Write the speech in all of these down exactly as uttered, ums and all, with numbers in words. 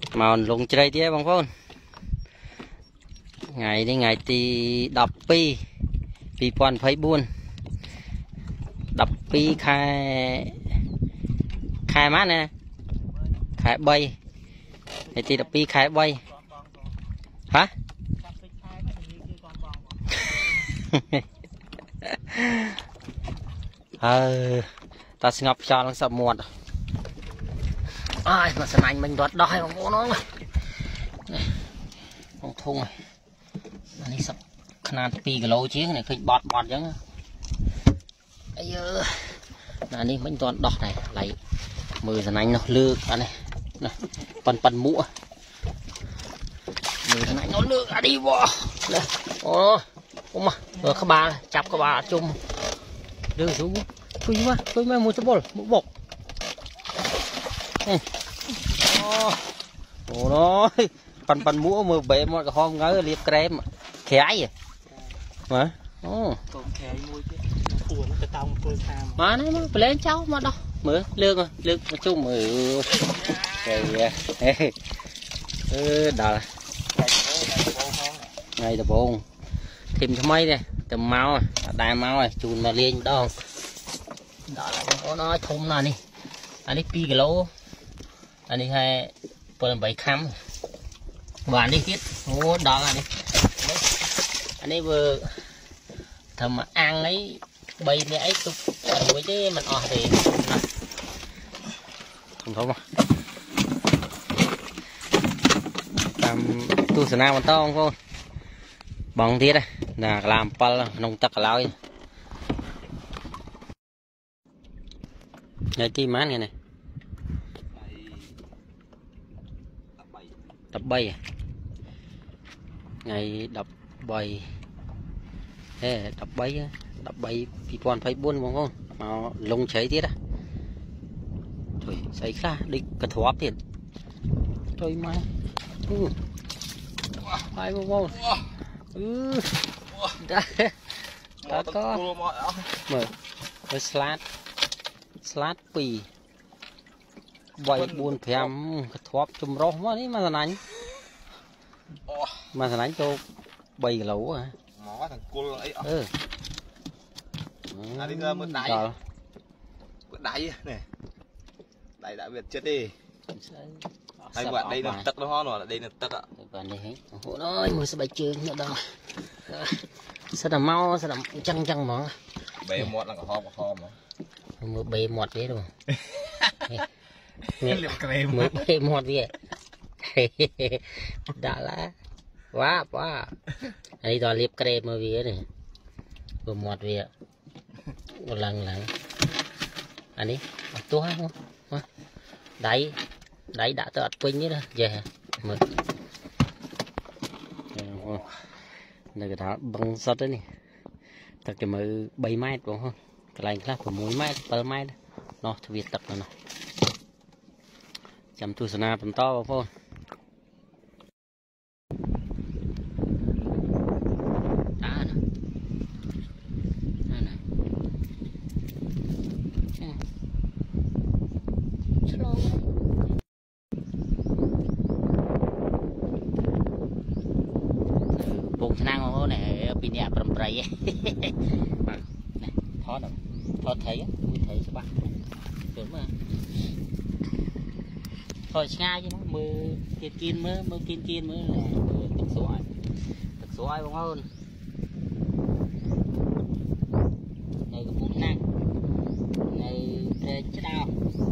màu lùng chơi tía bông phôn ngày đi ngày thì đọc pi pi pon thấy buồn đọc pi khai khai mát nè khai bay ngày thì đọc pi khai bay hả ờ ta ngọc cho nó sập muộn ai mà sân anh mình đoạt đói bằng nó không thung này anh đi sập khăn pi cái lỗ chiếc này khi bọt bọt chứ ấy ơ là đi mình toàn đọt này lấy mười sân anh nó lư anh này này phần phần mũ mười sân anh nó lư à đi vô đây ô ô mà rồi các bà chắp các bà chung đưa xuống tôi mà tôi mà mua cho bột mũ bột ồ nó phần phần mũ mưa bể một cái hôm ngớ liệp kem khái mà ồ mà nó mà lên cháu mà đâu mới lương rồi lương nói chung mà ừ đờ này là bồn thêm cho mấy này tầm máu này đai máu này chùn mà lên đó đó là có nói thùng nào đi anh đi pi cái lỗ anh đi hay phần bảy khăm và anh đi thiết ô đó anh đi anh đi vừa thầm mà ăn ấy bay này ấy tục với cái mình ở thì không thấu mà làm tu sửa nào mà to không cô bằng thiết đây là làm pal nông tắc lái ngày tim mát này này đập bay à? Ngày đập bay thế đập bay đập bay thì còn phải buôn đúng không mà lông cháy tiết à thôi xảy ra đi cần thoát tiền thôi mai ừ. Hai bông bông ừ đã đã có mở với slat slat pì vậy buồn phèm thoát chùm rô mà đi mà thằng anh mà thằng anh cho bầy lẩu à mỏ thằng cô ấy ừ à đi ra mượn đáy mượn đáy này đáy đã việt chết đi hay bạn đây là tật nó rồi đây là tật ạ bạn đây hết hộ nói mười sáu bảy trường nữa đâu sao làm mau sao làm chăng chăng mà bề một là ho ho mà mưa bề một thế rồi mới bề một gì đã lá quá quá đây toàn liệp kem mà vía này vừa một vía một lần lần anh đi tua không đấy đấy đã tự quên đấy về mực này cái đó bằng sắt đấy này thật cái mới bảy mét đúng không cái này là của mỗi mét per mét nó việc tập là nó chăm tu sna phần to vào phone bụng năng mà này pin đẹp bầm bầy này thoát đâu thoát thấy thấy các bạn đúng mà thôi ngay chứ mưa kiên kiên mưa mưa kiên kiên mưa là thực số ai thực số ai không hơn này có bụng năng này thế chết đau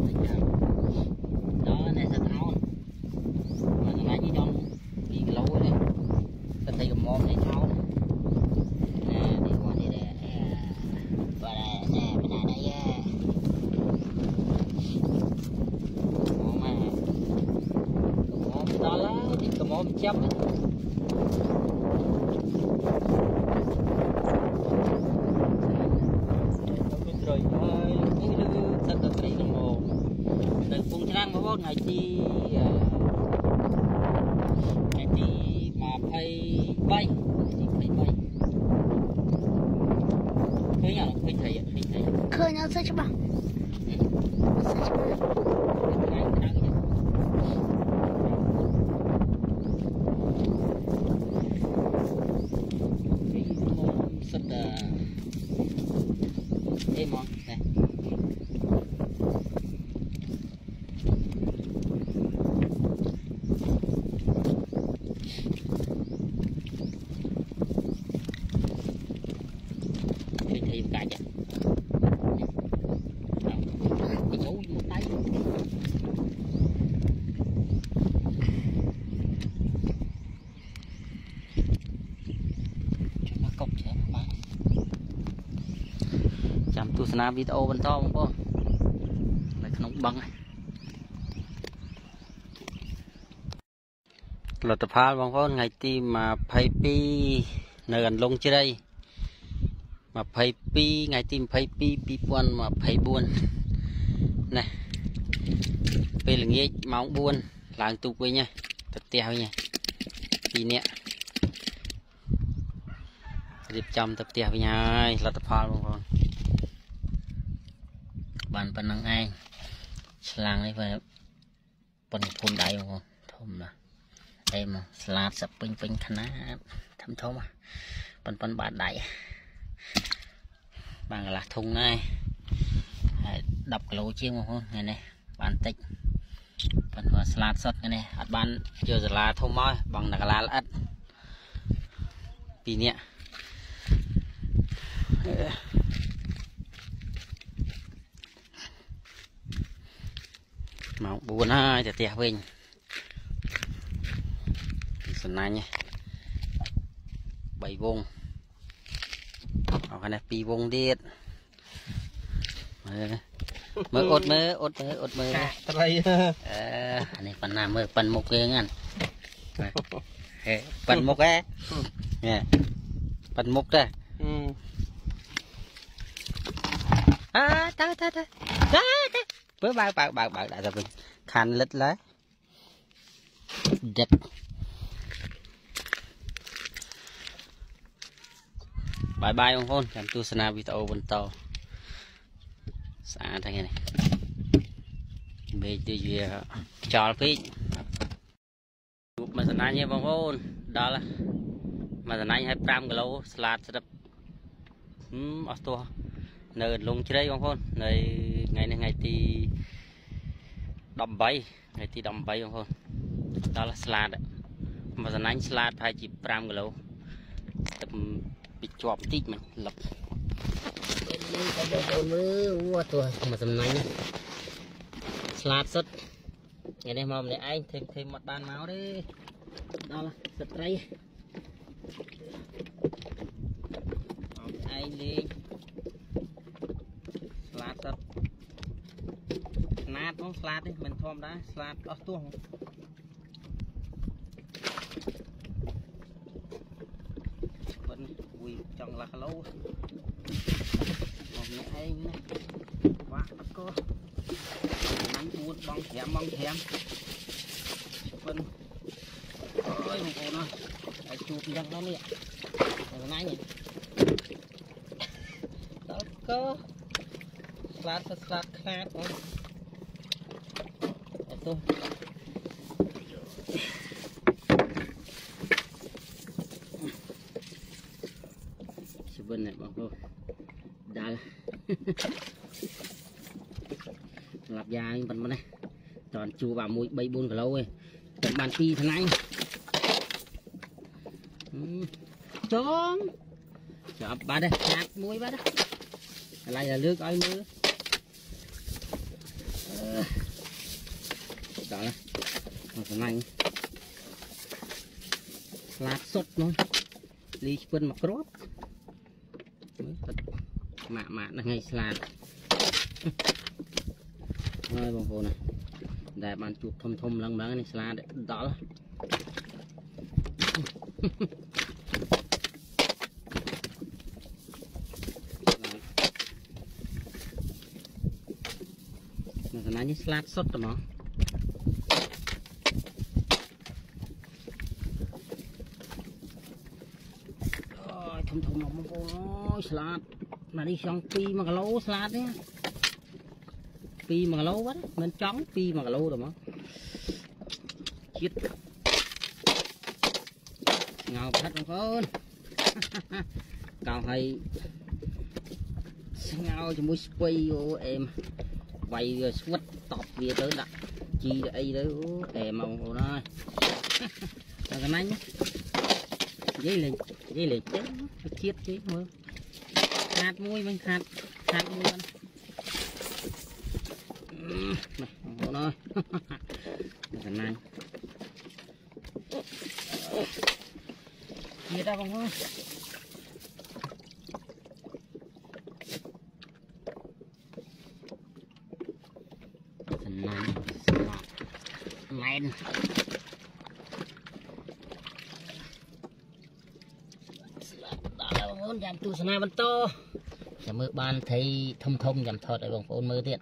đó này sẽ tháo mà nó lại như trong đi cái lỗ này ta thấy cái mồm này tháo nè thì qua đây nè và đây nè bên này đây mồm mà mồm to lắm thì cái mồm chấp rồi ơi cái lư thật là cái đồng hồ từ cùng trang mà bốn ngày chi ngày chi mà phải bay thì phải bay khơi nhau khơi thấy khơi thấy khơi nhau sao chứ bằng สนาวิดีโอบนท้องพ่อในขนมบังเราจะพาบางคนไงที่มาไพ่ปีในกันลงเจได้มาไพ่ปีไงที่ไพ่ปีปีปวนมาไพ่บุญnàyเป็นอย่างงี้เมาบุญล้างตุกไว้nha tập teo nha đi nè điệp trong tập teo với nhau là tập phao luôn con bàn phần năng ai slang ấy phải phần thùng đại không con thùng là đây mà slab sập pin pin khăn á thấm thấu mà phần phần bàn đại bằng là thùng này đập lỗ chiên không con này này bàn tích phần hòa salad sốt cái này hạt ban chưa giờ là thô môi bằng là lá lát vì nhẹ màu buồn ha chả tiệt mình sườn này nhé bảy vùng ở cái này pi vùng điệt mơ ốt mơ ốt mơ ốt mơ à này phần nào mơ phần một cái ngăn phần một cái nè phần một đây à ta ta ta ta với bao bao bao bao đã rồi mình khăn lít lấy đẹp bye bye ông hôn làm tu sana video bên tàu xa thế này bây giờ cho phí mà giờ này nha bông hôn đó là mà giờ này hai trăm kilo salad sẽ đập um ở to nơi lùng chơi bông hôn nơi ngày này ngày thì đầm bay ngày thì đầm bay bông hôn đó là salad mà giờ này salad phải chỉ trăm kilo tập bị chọp tít mình lập mưa tuổi mà tầm này salad sốt ngày đây mồm để anh thêm thêm một bàn máu đi đó là sật đây anh đi salad sốt nát không salad đi mình thom đã salad ở tuồng vẫn quỳ trong là lâu mẹ anh này quá có nắng buồn bong thèm bong thèm phân ôi một cô nó phải chụp răng đó nè cái này nhỉ đó có slide slide khác thôi tôi bên này bằng cô đã lạp dài phần bên này toàn chu vào mũi bay buôn cả lâu rồi tận bàn ti thằng anh trốn chọc ba đây hạt mũi ba đó cái này là nước ơi mưa đó là thằng anh lát sốt luôn ly bên mặt rốt mạ mạ là ngày salad ơi bông hồ này để bạn chụp thom thom lăng bán này salad đấy đó là cái này như salad sốt rồi mà thom thom bông hồ salad mà đi xong pi mà cái lỗ salad đấy pi mà cái lỗ quá nên chóng pi mà cái lỗ rồi mà chết ngào thật không con cào hay ngào cho mũi quay ô em quay rồi quất tọt về tới đặt chi đây đấy em mong hồ đó cái này nhé dây lên dây lên chết chết chết mơ hạt muối mình hạt hạt muối này hồ nói cái này chia ra không thôi men đó là bông ôn giảm tu sana bắn toจะมือบ้านไทยทมทมยำทอดไอ้บงโอนมือเตี้ย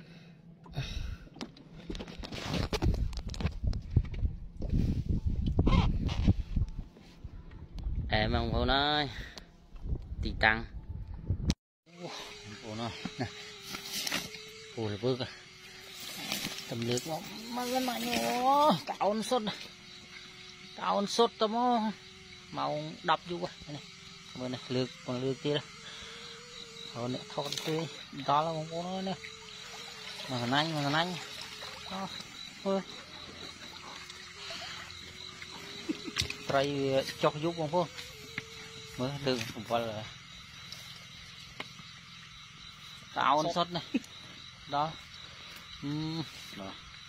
แอมบงโอนน้อยตีตังโอนน้อยโอ้ยเบิกอะตำลึกว่ามันกันมาเนี่ยกาวสดกาวสดตะโมเมาดับอยู่วะนี่มือนี่ลึกมันลึกที่ละ rồi nè thôi tươi đó là một con nữa mà thằng anh mà thằng anh đó thôi trai cho giúp không cô mới đừng không phải là tao ăn sốt này đó uhm. Rồi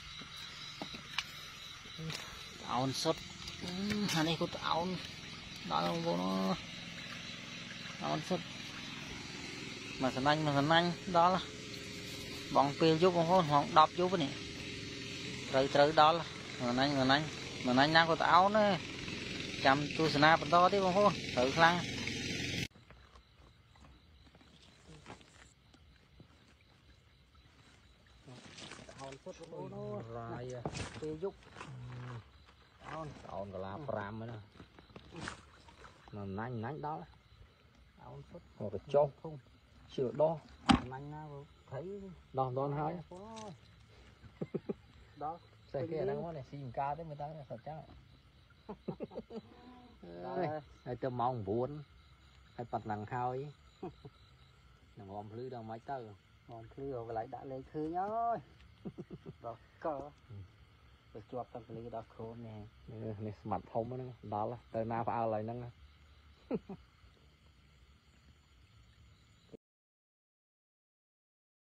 tao ăn sốt uhm. Anh ấy có tao đó là một con nó tao ăn sốt mà thằng anh mà thằng anh đó là bọn pin giúp con hôn hoặc đập giúp này rồi từ đó là mà anh mà anh mà anh đang có áo nữa chăm tu sana bên to tí con hôn tự lăng rồi pin giúp áo áo còn là pram nữa mà anh anh đó là áo phút một cái chốt không chưa đo anh nào thấy đo đo hai đó xây kia đang có này xin ca tới người ta là thật chắc hay tôi mong buồn hay bật lằng khao ấy nằm ôm lưới đâu mấy tơ ôm lưới rồi lại đã lấy thư nhá ơi đó cờ rồi chuột trong lưới đó khô nè này mặt thông đó đó là từ nào phải ao lại nâng